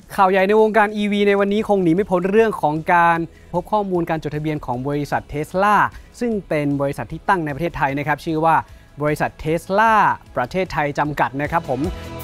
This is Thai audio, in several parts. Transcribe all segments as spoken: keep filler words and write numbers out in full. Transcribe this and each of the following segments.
ข่าวใหญ่ในวงการ อี วี ในวันนี้คงหนีไม่พ้นเรื่องของการพบข้อมูลการจดทะเบียนของบริษัท Tesla ซึ่งเป็นบริษัทที่ตั้งในประเทศไทยนะครับชื่อว่าบริษัท Tesla ประเทศไทยจำกัดนะครับผม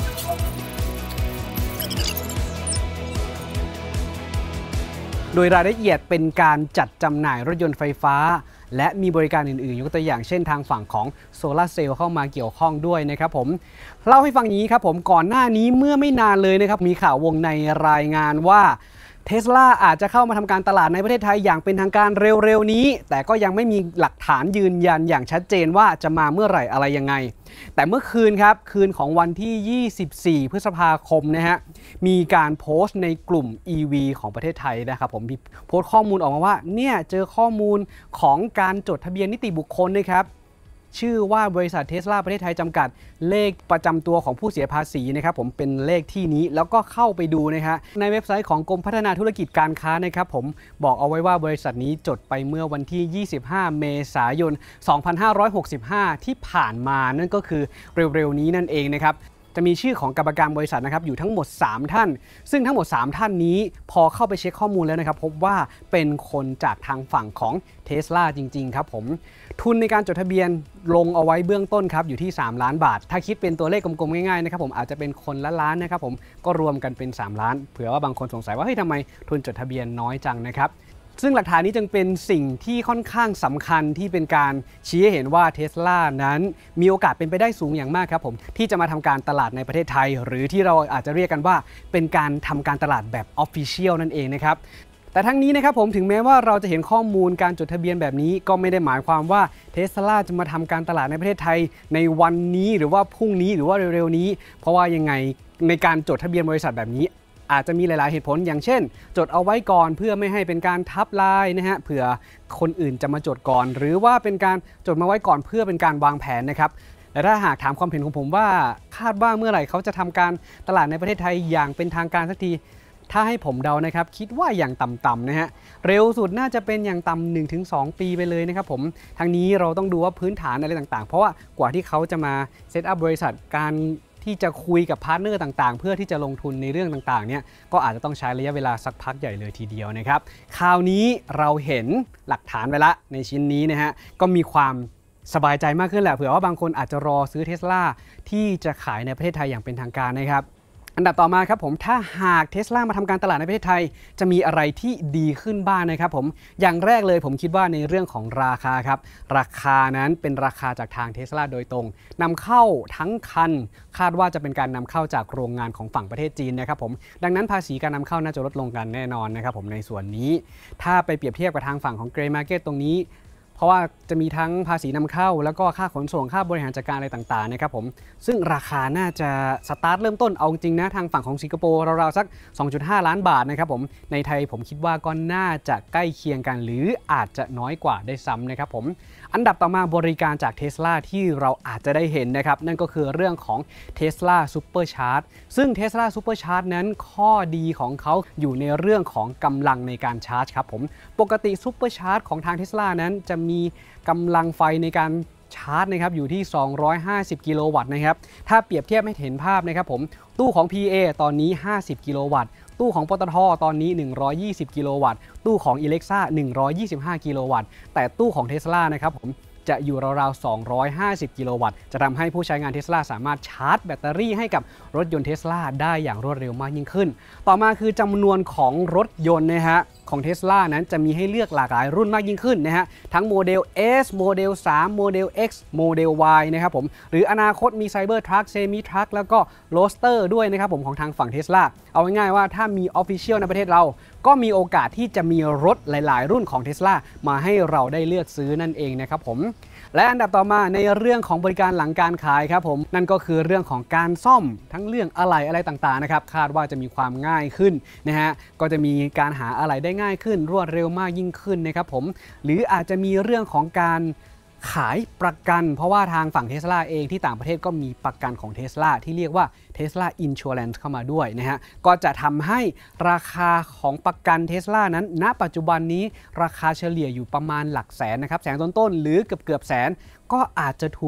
โดยรายละเอียดเป็นการจัดจำหน่ายรถยนต์ไฟฟ้าและมีบริการอื่นๆยกตัวอย่างเช่นทางฝั่งของโซลาร์เซลล์เข้ามาเกี่ยวข้องด้วยนะครับผมเล่าให้ฟังอย่างนี้ครับผมก่อนหน้านี้เมื่อไม่นานเลยนะครับมีข่าววงในรายงานว่า Tesla อาจจะเข้ามาทำการตลาดในประเทศไทยอย่างเป็นทางการเร็วๆนี้แต่ก็ยังไม่มีหลักฐานยืนยันอย่างชัดเจนว่าจะมาเมื่อไหร่อะไรยังไงแต่เมื่อคืนครับคืนของวันที่ยี่สิบสี่พฤษภาคมนะฮะมีการโพสต์ในกลุ่ม อี วี ของประเทศไทยนะครับผมมีโพสต์ข้อมูลออกมาว่าเนี่ยเจอข้อมูลของการจดทะเบียนนิติบุคคลนะครับชื่อว่าบริษัท Tesla ประเทศไทยจำกัดเลขประจำตัวของผู้เสียภาษีนะครับผมเป็นเลขที่นี้แล้วก็เข้าไปดูนะฮะในเว็บไซต์ของกรมพัฒนาธุรกิจการค้านะครับผมบอกเอาไว้ว่าบริษัทนี้จดไปเมื่อวันที่ยี่สิบห้าเมษายนสองพันห้าร้อยหกสิบห้าที่ผ่านมานั่นก็คือเร็วๆนี้นั่นเองนะครับจะมีชื่อของกรรมการบริษัทนะครับอยู่ทั้งหมดสามท่านซึ่งทั้งหมดสามท่านนี้พอเข้าไปเช็คข้อมูลแล้วนะครับพบว่าเป็นคนจากทางฝั่งของ Tesla จริงๆครับผมทุนในการจดทะเบียนลงเอาไว้เบื้องต้นครับอยู่ที่สามล้านบาทถ้าคิดเป็นตัวเลขกลมๆง่ายๆนะครับผมอาจจะเป็นคนละล้านนะครับผมก็รวมกันเป็นสามล้านเผื่อว่าบางคนสงสัยว่าเฮ้ยทำไมทุนจดทะเบียนน้อยจังนะครับซึ่งหลักฐานนี้จึงเป็นสิ่งที่ค่อนข้างสำคัญที่เป็นการชี้ให้เห็นว่า Tesla นั้นมีโอกาสเป็นไปได้สูงอย่างมากครับผมที่จะมาทำการตลาดในประเทศไทยหรือที่เราอาจจะเรียกกันว่าเป็นการทำการตลาดแบบ Official นั่นเองนะครับแต่ทั้งนี้นะครับผมถึงแม้ว่าเราจะเห็นข้อมูลการจดทะเบียนแบบนี้ก็ไม่ได้หมายความว่า Tesla จะมาทำการตลาดในประเทศไทยในวันนี้หรือว่าพรุ่งนี้หรือว่าเร็วๆนี้เพราะว่ายังไงในการจดทะเบียนบริษัทแบบนี้อาจจะมีหลายๆเหตุผลอย่างเช่นจดเอาไว้ก่อนเพื่อไม่ให้เป็นการทับลายนะฮะเผื่อคนอื่นจะมาจดก่อนหรือว่าเป็นการจดมาไว้ก่อนเพื่อเป็นการวางแผนนะครับแต่ถ้าหากถามความเห็นของผมว่าคาดว่าเมื่อไหร่เขาจะทำการตลาดในประเทศไทยอย่างเป็นทางการสักทีถ้าให้ผมเดานะครับคิดว่าอย่างต่ำๆนะฮะเร็วสุดน่าจะเป็นอย่างต่ำ หนึ่งถึงสอง ปีไปเลยนะครับผมทางนี้เราต้องดูว่าพื้นฐานอะไรต่างๆเพราะว่ากว่าที่เขาจะมาเซตอัพบริษัทการที่จะคุยกับพาร์ทเนอร์ต่างๆเพื่อที่จะลงทุนในเรื่องต่างๆเนี่ยก็อาจจะต้องใช้ระยะเวลาสักพักใหญ่เลยทีเดียวนะครับคราวนี้เราเห็นหลักฐานไปละในชิ้นนี้นะฮะก็มีความสบายใจมากขึ้นแหละเผื่อว่าบางคนอาจจะรอซื้อ Tesla ที่จะขายในประเทศไทยอย่างเป็นทางการนะครับอันดับต่อมาครับผมถ้าหาก Tesla มาทำการตลาดในประเทศไทยจะมีอะไรที่ดีขึ้นบ้าง นะครับผมอย่างแรกเลยผมคิดว่าในเรื่องของราคาครับราคานั้นเป็นราคาจากทาง Tesla โดยตรงนำเข้าทั้งคันคาดว่าจะเป็นการนำเข้าจากโรงงานของฝั่งประเทศจีนนะครับผมดังนั้นภาษีการนำเข้าน่าจะลดลงกันแน่นอนนะครับผมในส่วนนี้ถ้าไปเปรียบเทียบกับทางฝั่งของ Grey Market ตรงนี้เพราะว่าจะมีทั้งภาษีนำเข้าแล้วก็ค่าขนส่งค่าบริหารจัดการอะไรต่างๆนะครับผมซึ่งราคาน่าจะสตาร์ทเริ่มต้นเอาจริงนะทางฝั่งของสิงคโปร์ราวๆสัก สองจุดห้า ล้านบาทนะครับผมในไทยผมคิดว่าก็น่าจะใกล้เคียงกันหรืออาจจะน้อยกว่าได้ซ้ำนะครับผมอันดับต่อมาบริการจาก Tesla ที่เราอาจจะได้เห็นนะครับนั่นก็คือเรื่องของ Tesla Supercharge ซึ่ง Tesla Supercharge นั้นข้อดีของเขาอยู่ในเรื่องของกำลังในการชาร์จครับผมปกติ Supercharge ของทาง Tesla นั้นจะมีกำลังไฟในการชาร์จนะครับอยู่ที่สองร้อยห้าสิบกิโลวัตต์นะครับถ้าเปรียบเทียบให้เห็นภาพนะครับผมตู้ของ พี เอ ตอนนี้ห้าสิบกิโลวัตต์ตู้ของปตท.ตอนนี้หนึ่งร้อยยี่สิบกิโลวัตต์ตู้ของ Alexa หนึ่งร้อยยี่สิบห้ากิโลวัตต์แต่ตู้ของ Tesla นะครับผมจะอยู่ราวๆสองร้อยห้าสิบกิโลวัตต์จะทำให้ผู้ใช้งาน Tesla สามารถชาร์จแบตเตอรี่ให้กับรถยนต์ Tesla ได้อย่างรวดเร็วมากยิ่งขึ้นต่อมาคือจำนวนของรถยนต์นะฮะของ Tesla นั้นจะมีให้เลือกหลากหลายรุ่นมากยิ่งขึ้นนะฮะทั้งโมเดล S โมเดล สาม โมเดล X โมเดล Y นะครับผมหรืออนาคตมี Cybertruck Semi Truck แล้วก็ Roadster ด้วยนะครับผมของทางฝั่ง Tesla เอาง่ายๆว่าถ้ามี Official ในประเทศเราก็มีโอกาสที่จะมีรถหลายๆรุ่นของ Tesla มาให้เราได้เลือกซื้อนั่นเองนะครับผมและอันดับต่อมาในเรื่องของบริการหลังการขายครับผมนั่นก็คือเรื่องของการซ่อมทั้งเรื่องอะไหล่อะไรต่างๆนะครับคาดว่าจะมีความง่ายขึ้นนะฮะก็จะมีการหาอะไหล่ได้ง่ายขึ้นรวดเร็วมากยิ่งขึ้นนะครับผมหรืออาจจะมีเรื่องของการขายประกันเพราะว่าทางฝั่ง Tesla เองที่ต่างประเทศก็มีประกันของ Tesla ที่เรียกว่า Tesla Insurance เข้ามาด้วยนะฮะก็จะทำให้ราคาของประกัน Tesla นั้นณปัจจุบันนี้ราคาเฉลี่ยอยู่ประมาณหลักแสนนะครับแสนต้นๆหรือเกือบเกือบแสนก็อาจจะถูก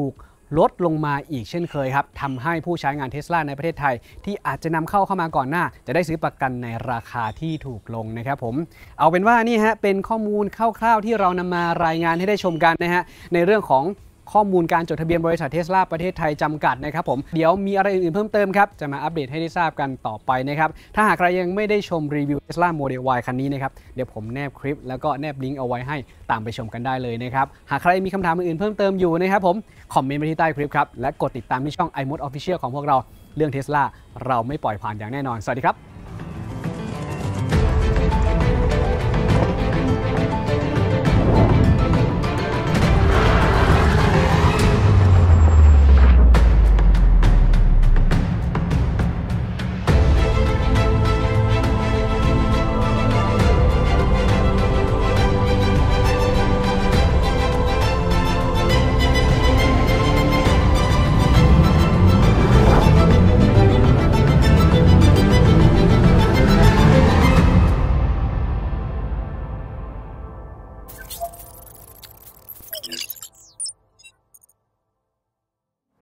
ลดลงมาอีกเช่นเคยครับทำให้ผู้ใช้งาน Tesla ในประเทศไทยที่อาจจะนำเข้าเข้ามาก่อนหน้าจะได้ซื้อประกันในราคาที่ถูกลงนะครับผมเอาเป็นว่านี่ฮะเป็นข้อมูลคร่าวๆที่เรานำมารายงานให้ได้ชมกันนะฮะในเรื่องของข้อมูลการจดทะเบียนบริษัท Tesla ประเทศไทยจำกัดนะครับผมเดี๋ยวมีอะไรอื่นๆเพิ่มเติมครับจะมาอัปเดตให้ได้ทราบกันต่อไปนะครับถ้าหากใครยังไม่ได้ชมรีวิว Tesla Model Y คันนี้นะครับเดี๋ยวผมแนบคลิปแล้วก็แนบลิงก์เอาไว้ให้ตามไปชมกันได้เลยนะครับหากใครมีคำถามอื่นๆเพิ่มเติมอยู่นะครับผมคอมเมนต์มาที่ใต้คลิปครับและกดติดตามที่ช่อง iMode Official ของพวกเราเรื่อง Tesla เราไม่ปล่อยผ่านอย่างแน่นอนสวัสดีครับ